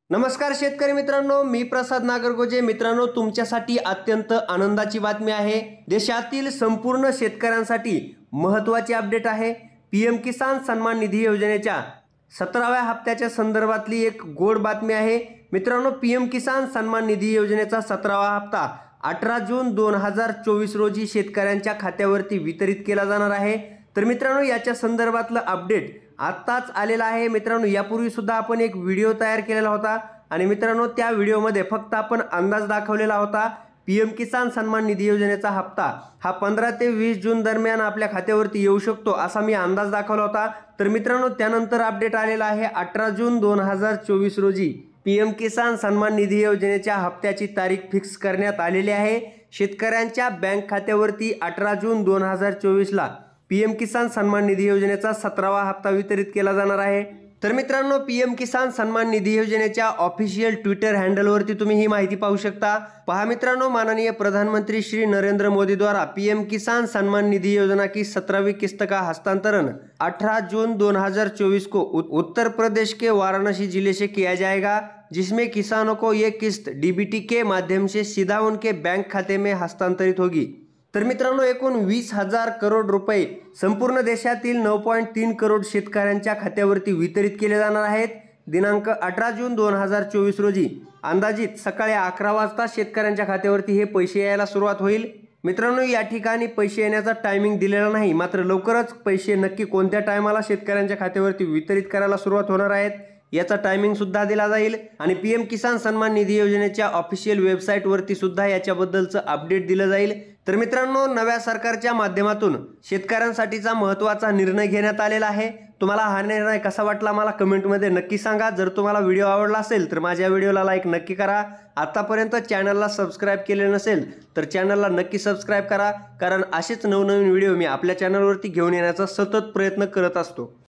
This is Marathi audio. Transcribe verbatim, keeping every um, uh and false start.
नमस्कार शेतकरी मित्रांनो, मी प्रसाद नागरगोजे। मित्रांनो, तुमच्यासाठी अत्यंत आनंदाची बातमी आहे। देशातील संपूर्ण शेतकऱ्यांसाठी महत्त्वाची अपडेट आहे। पीएम किसान सन्मान निधी योजनेच्या सतराव्या हप्त्याच्या संदर्भातली एक गोड बातमी आहे। मित्रांनो, पीएम किसान सन्मान निधी योजनेचा सतरावा हप्ता अठरा जून दोन हजार चोवीस रोजी शेतकऱ्यांच्या खात्यावरती वितरित केला जाणार आहे। तर मित्रांनो, याच्या संदर्भातलं अपडेट आत्ताच आलेला आहे। मित्रांनो, यापूर्वी सुद्धा आपण एक व्हिडिओ तयार केलेला होता आणि मित्रांनो, त्या व्हिडिओमध्ये फक्त आपण अंदाज दाखवलेला होता। पीएम किसान सन्मान निधी योजनेचा हप्ता हा पंधरा ते वीस जून दरम्यान आपल्या खात्यावरती येऊ शकतो असा मी अंदाज दाखवला होता। तर मित्रांनो, त्यानंतर अपडेट आलेला आहे अठरा जून दोन हजार चोवीस रोजी पीएम किसान सन्मान निधी योजनेच्या हप्त्याची तारीख फिक्स करण्यात आलेली आहे। शेतकऱ्यांच्या बँक खात्यावरती अठरा जून दोन हजार चोवीस ला पीएम किसान सन्मान निधी योजनेचा सतरावा हप्ता वितरित केला जाणार आहे। तर मित्रांनो, पीएम किसान सन्मान निधी योजनेच्या ऑफिशियल ट्विटर हँडलवरती तुम्ही ही माहिती पाहू शकता। पहा मित्रांनो, माननीय प्रधानमंत्री श्री नरेंद्र मोदी द्वारा पीएम किसान सन्मान निधि योजना की सत्रहवीं किस्त का हस्तांतरण अठारह जून दो हज़ार चौबीस को उत्तर प्रदेश के वाराणसी जिले से किया जाएगा, जिसमें किसानों को ये किस्त डीबीटी के माध्यम से सीधा उनके बैंक खाते में हस्तांतरित होगी। तर मित्रांनो, एकूण वीस हजार करोड रुपये संपूर्ण देशातील नऊ पॉईंट तीन करोड शेतकऱ्यांच्या खात्यावरती वितरित केले जाणार आहेत। दिनांक अठरा जून दोन हजार चोवीस रोजी अंदाजित सकाळी अकरा वाजता शेतकऱ्यांच्या खात्यावरती हे पैसे यायला सुरुवात होईल। मित्रांनो, या ठिकाणी पैसे येण्याचा टायमिंग दिलेला नाही, मात्र लवकरच पैसे नक्की कोणत्या टायमाला शेतकऱ्यांच्या खात्यावरती वितरित करायला सुरुवात होणार आहेत याचा टायमिंग सुद्धा दिला जाईल आणि पीएम किसान सन्मान निधी योजनेच्या ऑफिशियल वेबसाईट वरती सुद्धा याच्याबद्दलचं अपडेट दिलं जाईल। तर मित्रांनो, नव्या सरकारच्या माध्यमातून शेतकऱ्यांसाठीचा महत्त्वाचा निर्णय घेण्यात आलेला आहे। तुम्हाला हा निर्णय कसा वाटला मला कमेंटमध्ये नक्की सांगा। जर तुम्हाला व्हिडिओ आवडला असेल तर माझ्या व्हिडिओला लाईक नक्की करा। आतापर्यंत चॅनलला सबस्क्राइब केले नसेल तर चॅनलला नक्की सबस्क्राइब करा, कारण असेच नवनवीन व्हिडिओ मी आपल्या चॅनलवरती घेऊन येण्याचा सतत प्रयत्न करत असतो।